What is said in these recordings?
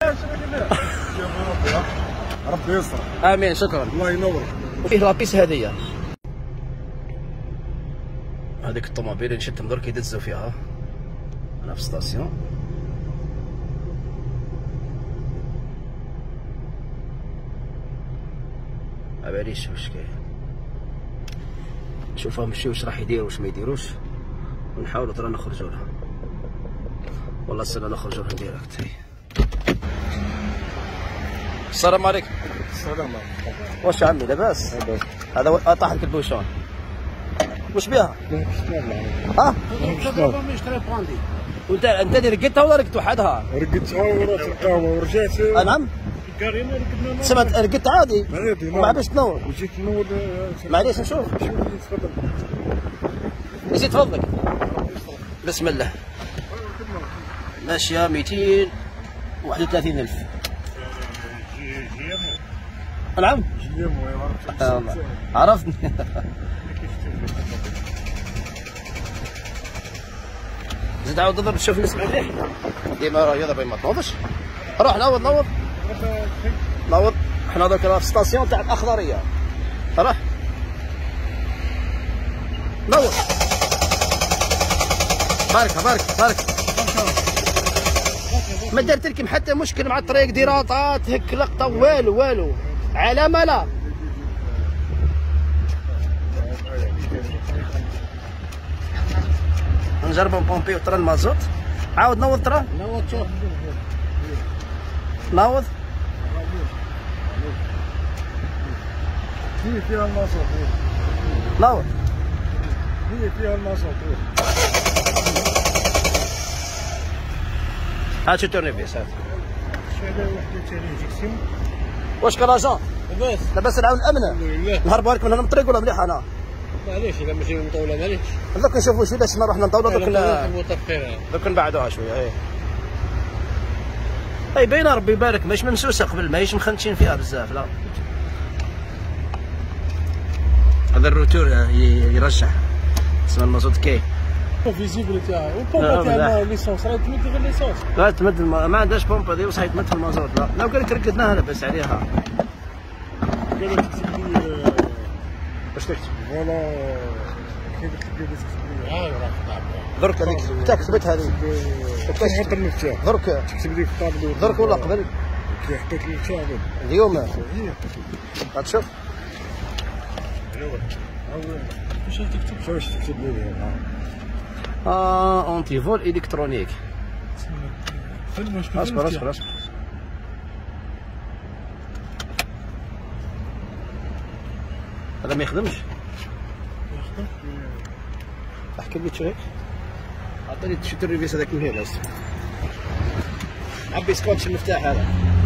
ربي يستر. امين شكرا. الله ينور. وفيه لابيس هديه. هذيك الطوموبيل اللي شفتهم درك يدزوا فيها انا في ستاسيون. ما باليش واش كاين، نشوفهم مشي واش راح يديروا واش ما يديروش، ونحاولوا ترى نخرجوا لها. والله السنه نخرجوا لها ديريكت. السلام عليكم. السلام عليكم. واش عمي لاباس؟ لاباس. هذا طاح لك البوشون. واش بها؟ ها؟ نشتري براندي. وانت اللي رقدتها ولا رقدت وحدها؟ رقدتها ورحت القهوه ورجعت. نعم؟ كارينا رقدنا. سمعت رقدت عادي؟ عادي. ما عباش تنور. وجيت نور. معليش نشوف. تفضل. يزيد فضلك. بسم الله. ماشيه 231,000. نعم؟ عرفتني. زيد عاود تضرب تشوف نسمع مليح. ديما يضرب ما تنوضش. روح نوض نوض. نوض. حنا دوك راه في ستاسيون تاع الأخضرية. روح. نوض. بارك. ما دارت لكم حتى مشكل مع الطريق ديراطات هك لقطة والو علامة لا. نجربو نبومبيو ترى المازوت. عاود نوض ترى. نوض شوف. نوض. هي فيها المازوت. نوض. هي فيها المازوت. هات شو تورنيفيس هات. شهادة وحدة تاع انجكسيون. واش كلاجون؟ لاباس. لاباس العون الامن. الحمد لله. نهربوا لك من هنا من الطريق ولا مليح انا؟ معليش اذا ماشي مطولة معليش. دوك نشوفوا شويه باش ما رحنا نطولوا دوك نبعدوها شويه. اي باينه ربي يبارك ماهيش ممسوسه قبل ماهيش مخنشين فيها بزاف لا. هذا الروتور يرجع اسمه المازوت كي. فيزيبل تاعها والبومبا تاع ليسونس راه تمد غير ليسونس. لا تمد ما عندهاش بومبا دي وصحيح تمد في المازوت لا. لو قال لك ركدناها لاباس عليها. قال لك تكتب لي واش تكتب؟ فوالا كيف تكتب لي درك هذيك حتى كتبت هذيك. تحط المفتاح. درك تكتب لي في الطابلو. درك ولا قبل؟ كي حطيت المفتاح اليوم غتشوف. واش تكتب؟ واش تكتب لي؟ اونتي فول الكترونيك. اصبر. هذا ما يخدمش. احكي لي تشيك. عطيني تشوت الريفيس هذاك من هنا بس. عبي سكوتش المفتاح هذا.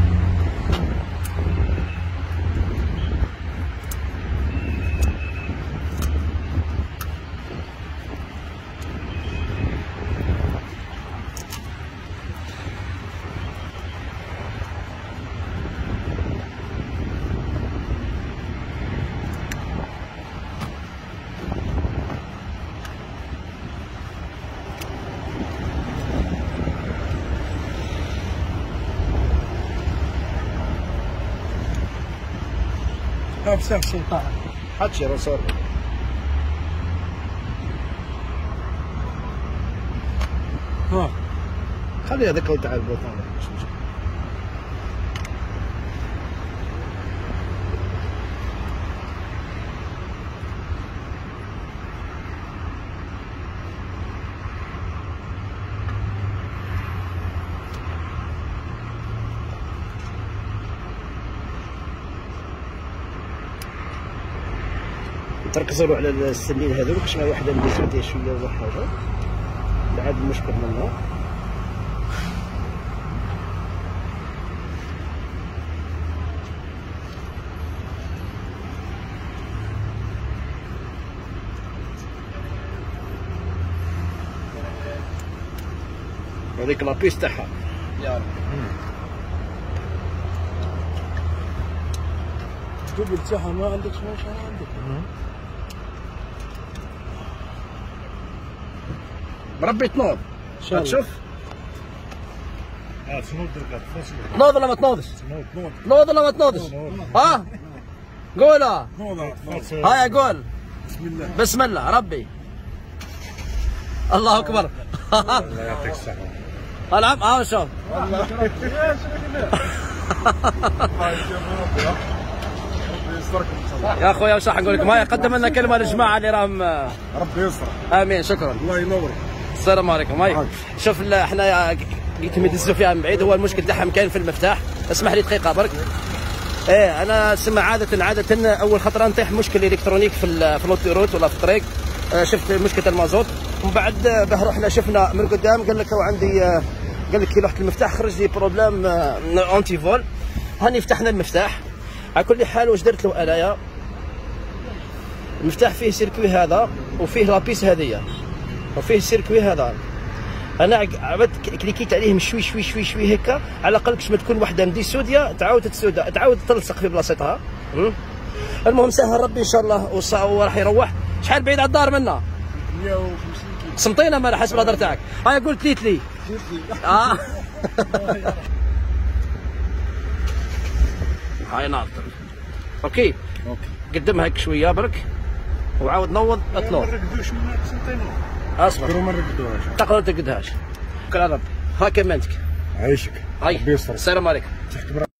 بسام سلطان. حتشي رسول. خلي هذاك تاع البوطون. تركزوا على السنين هذوك باش ما واحده اللي فاتها شويه ولا حاجه بعد المشكل منها. هذيك لابيس تاعها يا رب. الدبل تاعها ما عندكش ماشي عندك. بربي تنوض. شوف تنوض ولا ما تنوضش؟ تنوض ولا ما تنوضش؟ ها؟ قولها. هاي قول. بسم الله. بسم الله ربي. الله اكبر. الله يعطيك الصحة. العب ها شوف. يا اخويا وش راح نقول لكم؟ هاي قدم لنا كلمه للجماعه اللي راهم. ربي يستر. امين شكرا. الله ينور. السلام عليكم. هاي شوف احنا قلت لهم يدزوا فيها من بعيد، هو المشكل تاعهم كاين في المفتاح. اسمح لي دقيقه برك. ايه انا سمع عاده اول خطره نطيح مشكل الكترونيك في الاوتوروت ولا في الطريق. شفت مشكله المازوت، ومن بعد به رحنا شفنا من قدام قال لك عندي، قال لك كي رحت المفتاح خرج لي بروبليم اونتي فول. هاني فتحنا المفتاح. على كل حال واش درت له انايا؟ المفتاح فيه سيركوي هذا وفيه لابيس هذيا وفيه السيركوي هذا. انا عبدت كليكيت عليهم شوي شوي شوي شوي هكا، على الاقل باش ما تكون وحده مدي سوديا تعاود تلصق في بلاصتها. المهم سهل ربي ان شاء الله وراح يروح. شحال بعيد على الدار منا؟ 150 كيلو. سمطينا ما حسب الهضره تاعك. هاي قلت لي هاي ناظر. اوكي قدمها هيك شويه برك وعاود نوض اطلع. اصبر ما نرقدوهاش. تقدر ترقدهاش. شكرا ربي. هاي كملتك. عيشك. هاي السلام عليكم.